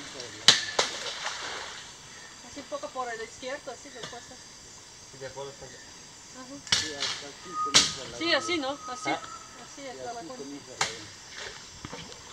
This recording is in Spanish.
Así un poco por el izquierdo, así después. ¿Y después está? Sí, hasta aquí comienza la. Sí, así, ¿no? Así. Así está la cuña.